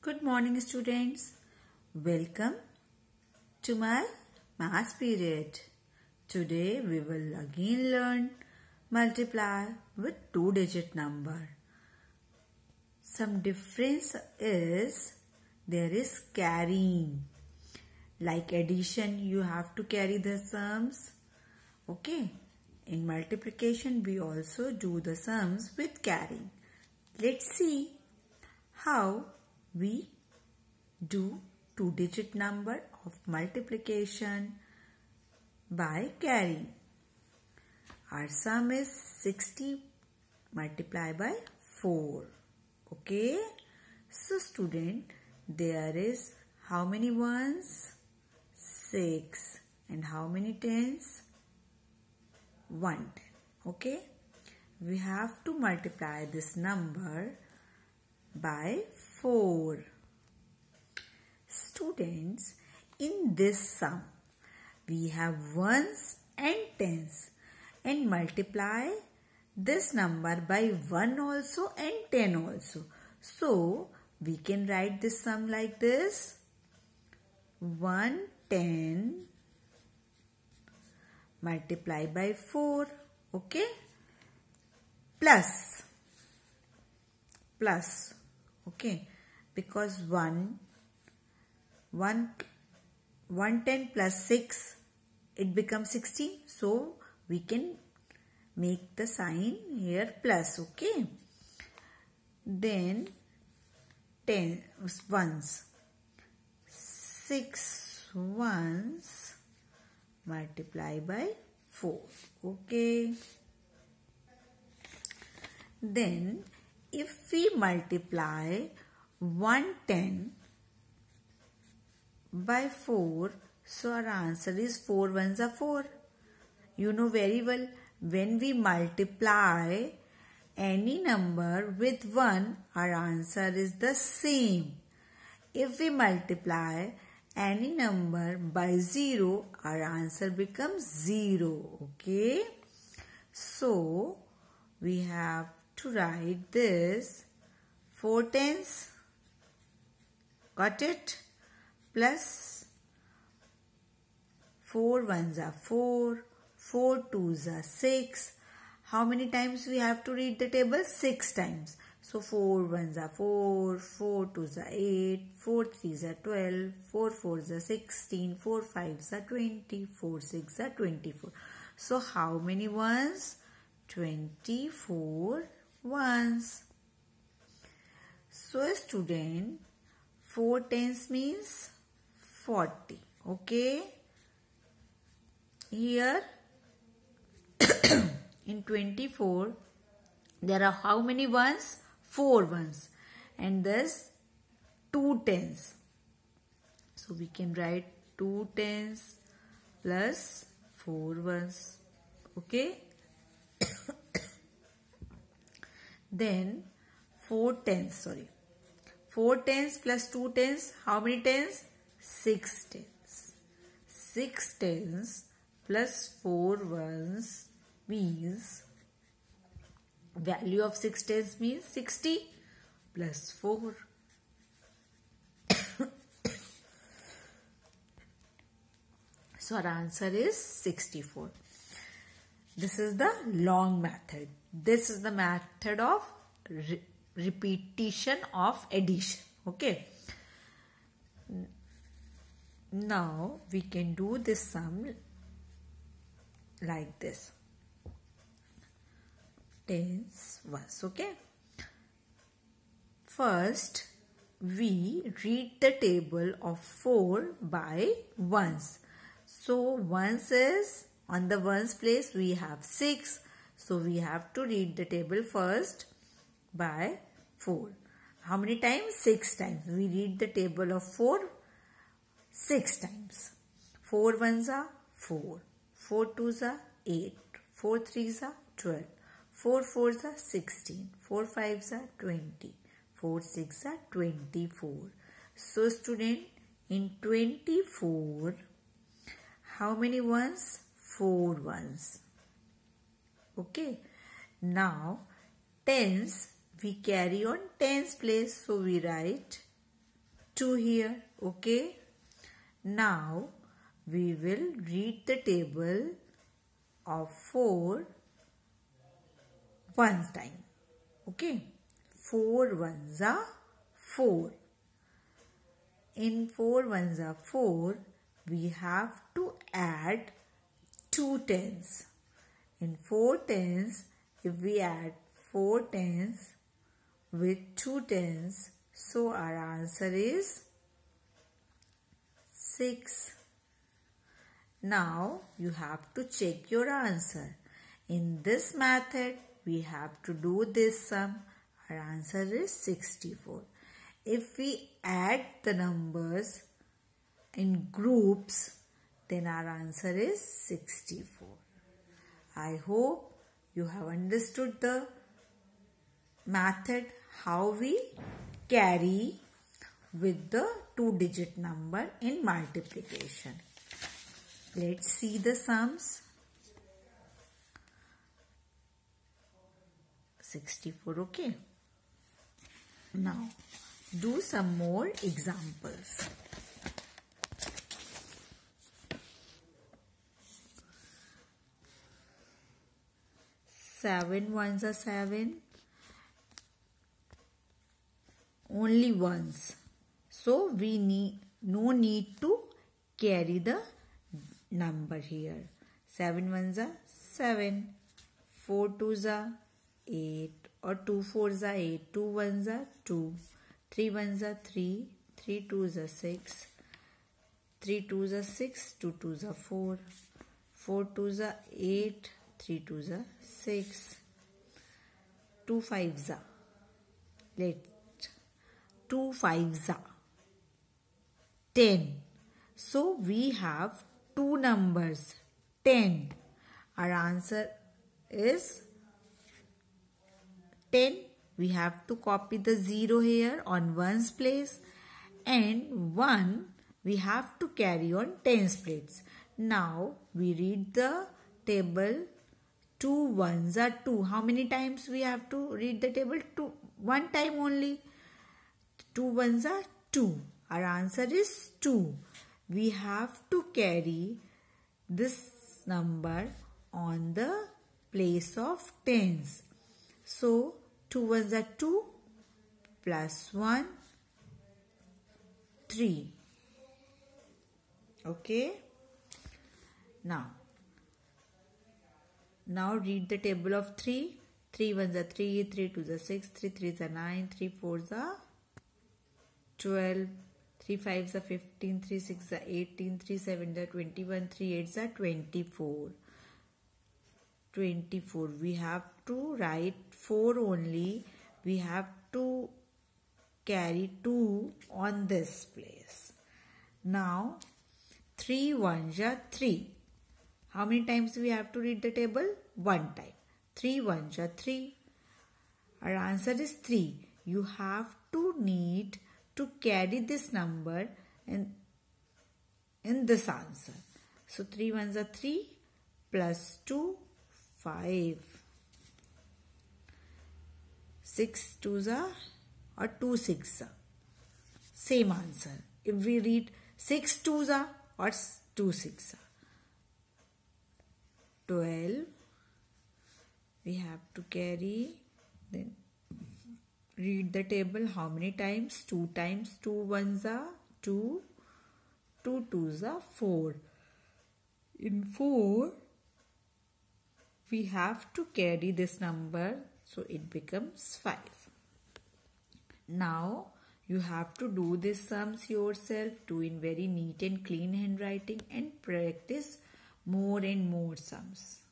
Good morning, students. Welcome to my maths period. Today we will again learn multiply with two-digit number. Some difference is there is carrying. Like addition, you have to carry the sums. Okay. In multiplication, we also do the sums with carrying. Let's see how we do two-digit number of multiplication by carrying. Our sum is 60 multiplied by 4. Okay. So student, there is how many ones? 6. And how many tens? 1 10. Okay. We have to multiply this number by 4. Students, in this sum, we have ones and tens and multiply this number by 1 also and 10 also. So, we can write this sum like this. 110 multiplied by 4. Okay. Plus. Okay, because 110 plus 6, it becomes 60. So, we can make the sign here plus. Okay. Then 10 ones. 6 ones multiplied by 4. Okay. Then if we multiply 110 by 4, so our answer is 4 ones are 4. You know very well, when we multiply any number with 1, our answer is the same. If we multiply any number by 0, our answer becomes 0. Okay. So, we have to write this 4 tens, got it, plus 4 ones are 4, 4 twos are 6. How many times we have to read the table? 6 times. So 4 ones are 4, 4 twos are 8, 4 threes are 12, 4 fours are 16, 4 fives are 20, 4 six are 24. So how many ones? 24 ones. So student, 4 tens means 40. Okay. Here in 24, there are how many ones? 4 ones. And thus 2 tens. So we can write 2 tens plus 4 ones. Okay. Then 4 tens plus 2 tens, how many tens? 6 tens. 6 tens plus 4 ones means, value of 6 tens means 60 plus 4. So our answer is 64. This is the long method. This is the method of repetition of addition. Okay. Now we can do this sum like this. Tens ones. Okay. First, we read the table of 4 by ones. So ones is, on the ones place we have 6. So we have to read the table first by 4. How many times? 6 times. We read the table of 4 6 times. 4 ones are 4. 4 twos are 8. 4 threes are 12. 4 fours are 16. 4 fives are 20. 4 six are 24. So student, in 24, how many ones? 4 ones. Okay. Now, tens, we carry on tens place. So, we write 2 here. Okay. Now we will read the table of 4 one time. Okay. 4 ones are 4. In 4 ones are 4, we have to add 2 tens. In 4 tens, if we add 4 tens with 2 tens, so our answer is 6. Now you have to check your answer. In this method, we have to do this sum. Our answer is 64. If we add the numbers in groups, then our answer is 64. I hope you have understood the method how we carry with the 2-digit number in multiplication. Let's see the sums. 64, okay. Now, do some more examples. 7 ones are 7. Only ones. So, we no need to carry the number here. 7 ones are 7. 4 twos are 8. Or 2 fours are 8. 2 ones are 2. 3 ones are 3. 3 twos are 6. 3 twos are 6. 2 twos are 4. 4 twos are 8. 3 twos are 6. 2 fives are. 2 fives are 10. So we have two numbers 10. Our answer is 10. We have to copy the 0 here on ones place, and 1 we have to carry on tens place. Now we read the table. 2 ones are 2. How many times we have to read the table? 2. One time only. 2 ones are 2. Our answer is 2. We have to carry this number on the place of tens. So 2 ones are 2 plus 1, 3. Okay. Now read the table of 3. 3 ones are 3, 3 twos are 6, 3 threes are 9, 3 fours are 12, 3 fives are 15, 3 sixes are 18, 3 sevens are 21, 3 eights are 24. 24. We have to write 4 only. We have to carry 2 on this place. Now 3 ones are 3. How many times we have to read the table? 1 time. 3 ones are 3. Our answer is 3. You have to need to carry this number in this answer. So 3 ones are 3 plus 2, 5. 6 twos are or 2 sixes are. Same answer. If we read 6 twos are or 2 sixes are. 12. We have to carry. Then read the table. How many times? 2 times. 2 ones are 2. 2 twos are 4. In 4, we have to carry this number. So it becomes 5. Now you have to do these sums yourself. Do in very neat and clean handwriting and practice more and more sums.